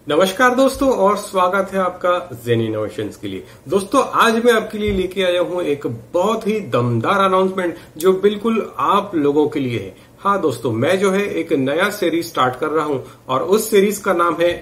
नमस्कार दोस्तों और स्वागत है आपका जेन इनोवेशंस के लिए। दोस्तों आज मैं आपके लिए लेके आया हूं एक बहुत ही दमदार अनाउंसमेंट जो बिल्कुल आप लोगों के लिए है। हाँ दोस्तों, मैं जो है एक नया सीरीज स्टार्ट कर रहा हूं और उस सीरीज का नाम है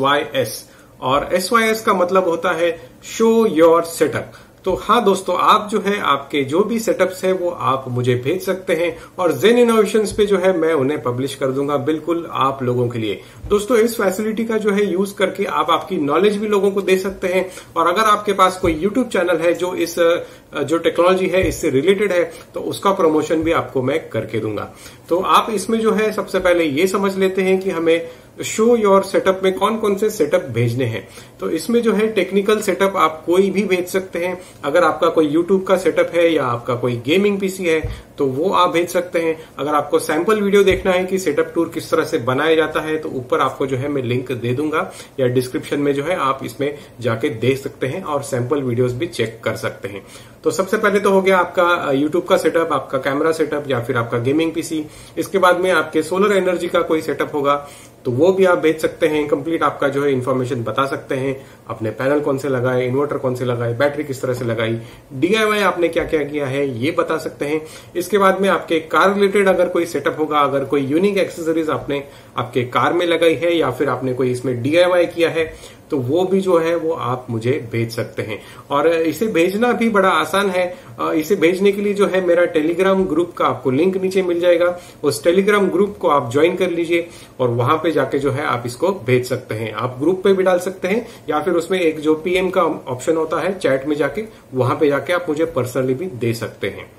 SYS और SYS का मतलब होता है शो योर सेटअप। तो हाँ दोस्तों, आप जो है आपके जो भी सेटअप्स है वो आप मुझे भेज सकते हैं और जेन इनोवेशंस पे जो है मैं उन्हें पब्लिश कर दूंगा बिल्कुल आप लोगों के लिए। दोस्तों इस फैसिलिटी का जो है यूज करके आप आपकी नॉलेज भी लोगों को दे सकते हैं और अगर आपके पास कोई यूट्यूब चैनल है जो इस जो टेक्नोलॉजी है इससे रिलेटेड है तो उसका प्रमोशन भी आपको मैं करके दूंगा। तो आप इसमें जो है सबसे पहले ये समझ लेते हैं कि हमें शो योर सेटअप में कौन कौन से सेटअप भेजने हैं। तो इसमें जो है टेक्निकल सेटअप आप कोई भी भेज सकते हैं। अगर आपका कोई यूट्यूब का सेटअप है या आपका कोई गेमिंग पीसी है तो वो आप भेज सकते हैं। अगर आपको सैंपल वीडियो देखना है कि सेटअप टूर किस तरह से बनाया जाता है तो ऊपर आपको जो है मैं लिंक दे दूंगा या डिस्क्रिप्शन में जो है आप इसमें जाके देख सकते हैं और सैंपल वीडियोस भी चेक कर सकते हैं। तो सबसे पहले तो हो गया आपका यूट्यूब का सेटअप, आपका कैमरा सेटअप या फिर आपका गेमिंग पीसी। इसके बाद में आपके सोलर एनर्जी का कोई सेटअप होगा तो वो भी आप भेज सकते हैं। कंप्लीट आपका जो है इन्फॉर्मेशन बता सकते हैं, अपने पैनल कौन से लगाए, इन्वर्टर कौन से लगाए, बैटरी किस तरह से लगाई, DIY आपने क्या क्या किया है ये बता सकते हैं। इसके बाद में आपके कार रिलेटेड अगर कोई सेटअप होगा, अगर कोई यूनिक एक्सेसरीज आपने आपके कार में लगाई है या फिर आपने कोई इसमें DIY किया है तो वो भी जो है वो आप मुझे भेज सकते हैं। और इसे भेजना भी बड़ा आसान है। इसे भेजने के लिए जो है मेरा टेलीग्राम ग्रुप का आपको लिंक नीचे मिल जाएगा, उस टेलीग्राम ग्रुप को आप ज्वाइन कर लीजिए और वहां पे जाके जो है आप इसको भेज सकते हैं। आप ग्रुप पे भी डाल सकते हैं या फिर उसमें एक जो PM का ऑप्शन होता है चैट में जाके वहां पे जाके आप मुझे पर्सनली भी दे सकते हैं।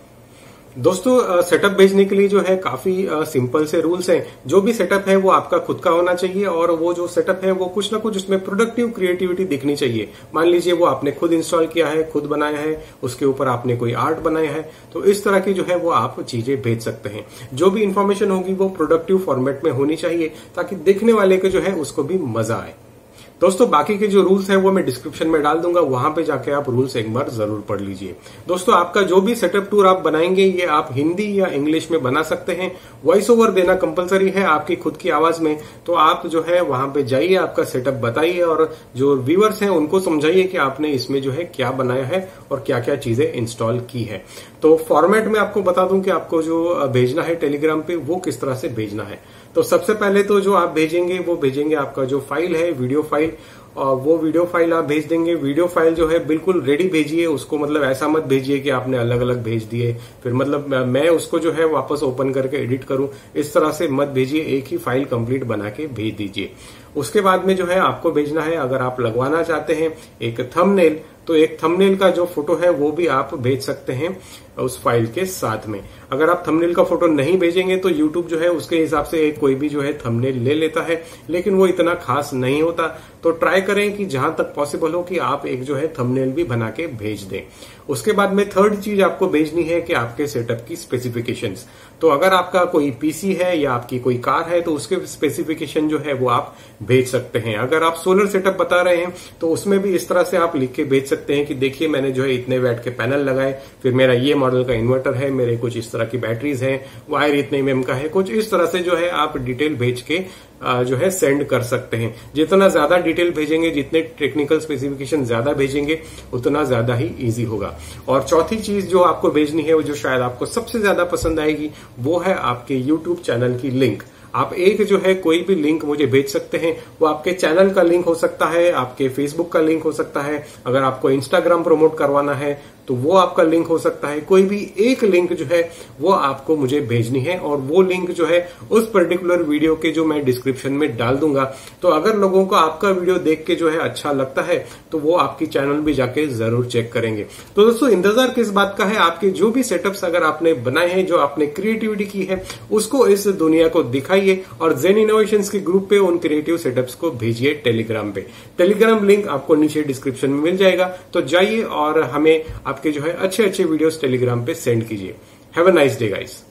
दोस्तों सेटअप भेजने के लिए जो है काफी सिंपल से रूल्स हैं। जो भी सेटअप है वो आपका खुद का होना चाहिए और वो जो सेटअप है वो कुछ ना कुछ उसमें प्रोडक्टिव क्रिएटिविटी दिखनी चाहिए। मान लीजिए वो आपने खुद इंस्टॉल किया है, खुद बनाया है, उसके ऊपर आपने कोई आर्ट बनाया है, तो इस तरह की जो है वो आप चीजें भेज सकते हैं। जो भी इंफॉर्मेशन होगी वो प्रोडक्टिव फॉर्मेट में होनी चाहिए ताकि देखने वाले को जो है उसको भी मजा आए। दोस्तों बाकी के जो रूल्स हैं वो मैं डिस्क्रिप्शन में डाल दूंगा, वहां पे जाके आप रूल्स एक बार जरूर पढ़ लीजिए। दोस्तों आपका जो भी सेटअप टूर आप बनाएंगे ये आप हिंदी या इंग्लिश में बना सकते हैं। वॉइस ओवर देना कंपलसरी है आपकी खुद की आवाज में। तो आप जो है वहां पे जाइए, आपका सेटअप बताइए और जो व्यूअर्स हैं उनको समझाइए कि आपने इसमें जो है क्या बनाया है और क्या क्या चीजें इंस्टॉल की है। तो फॉर्मेट में आपको बता दूं कि आपको जो भेजना है टेलीग्राम पे वो किस तरह से भेजना है। तो सबसे पहले तो जो आप भेजेंगे वो भेजेंगे आपका जो फाइल है वीडियो फाइल, और वो वीडियो फाइल आप भेज देंगे। वीडियो फाइल जो है बिल्कुल रेडी भेजिए उसको, मतलब ऐसा मत भेजिए कि आपने अलग अलग भेज दिए फिर मतलब मैं उसको जो है वापस ओपन करके एडिट करूं, इस तरह से मत भेजिए। एक ही फाइल कंप्लीट बना के भेज दीजिए। उसके बाद में जो है आपको भेजना है, अगर आप लगवाना चाहते हैं एक थंबनेल तो एक थंबनेल का जो फोटो है वो भी आप भेज सकते हैं उस फाइल के साथ में। अगर आप थंबनेल का फोटो नहीं भेजेंगे तो YouTube जो है उसके हिसाब से एक कोई भी जो है थंबनेल ले लेता है, लेकिन वो इतना खास नहीं होता। तो ट्राई करें कि जहां तक पॉसिबल हो कि आप एक जो है थंबनेल भी बना के भेज दें। उसके बाद में थर्ड चीज आपको भेजनी है कि आपके सेटअप की स्पेसिफिकेशंस। तो अगर आपका कोई पीसी है या आपकी कोई कार है तो उसके स्पेसिफिकेशन जो है वो आप भेज सकते हैं। अगर आप सोलर सेटअप बता रहे हैं तो उसमें भी इस तरह से आप लिख के भेज सकते हैं कि देखिए मैंने जो है इतने वैट के पैनल लगाए, फिर मेरा ये मॉडल का इन्वर्टर है, मेरे कुछ इस तरह की बैटरीज हैं, वायर इतने mm का है, कुछ इस तरह से जो है आप डिटेल भेज के जो है सेंड कर सकते हैं। जितना ज्यादा डिटेल भेजेंगे, जितने टेक्निकल स्पेसिफिकेशन ज्यादा भेजेंगे उतना ज्यादा ही इजी होगा। और चौथी चीज जो आपको भेजनी है वो जो शायद आपको सबसे ज्यादा पसंद आएगी वो है आपके यूट्यूब चैनल की लिंक। आप एक जो है कोई भी लिंक मुझे भेज सकते हैं, वो आपके चैनल का लिंक हो सकता है, आपके फेसबुक का लिंक हो सकता है, अगर आपको इंस्टाग्राम प्रमोट करवाना है तो वो आपका लिंक हो सकता है। कोई भी एक लिंक जो है वो आपको मुझे भेजनी है और वो लिंक जो है उस पर्टिकुलर वीडियो के जो मैं डिस्क्रिप्शन में डाल दूंगा। तो अगर लोगों को आपका वीडियो देख के जो है अच्छा लगता है तो वो आपकी चैनल भी जाके जरूर चेक करेंगे। तो दोस्तों इंतजार किस बात का है, आपके जो भी सेटअप्स अगर आपने बनाए हैं, जो आपने क्रिएटिविटी की है उसको इस दुनिया को दिखाइए और जेन इनोवेशंस के ग्रुप पे उन क्रिएटिव सेटअप्स को भेजिए टेलीग्राम पे। टेलीग्राम लिंक आपको नीचे डिस्क्रिप्शन में मिल जाएगा, तो जाइए और हमें आपके जो है अच्छे अच्छे वीडियोस टेलीग्राम पे सेंड कीजिए। Have a nice day guys.